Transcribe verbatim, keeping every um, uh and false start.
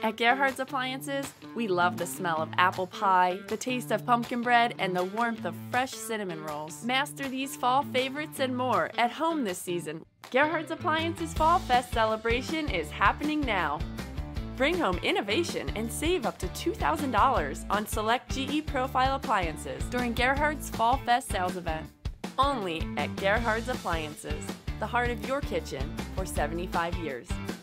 At Gerhard's Appliances, we love the smell of apple pie, the taste of pumpkin bread, and the warmth of fresh cinnamon rolls. Master these fall favorites and more at home this season. Gerhard's Appliances Fall Fest celebration is happening now. Bring home innovation and save up to two thousand dollars on select G E Profile appliances during Gerhard's Fall Fest sales event. Only at Gerhard's Appliances, the heart of your kitchen for seventy-five years.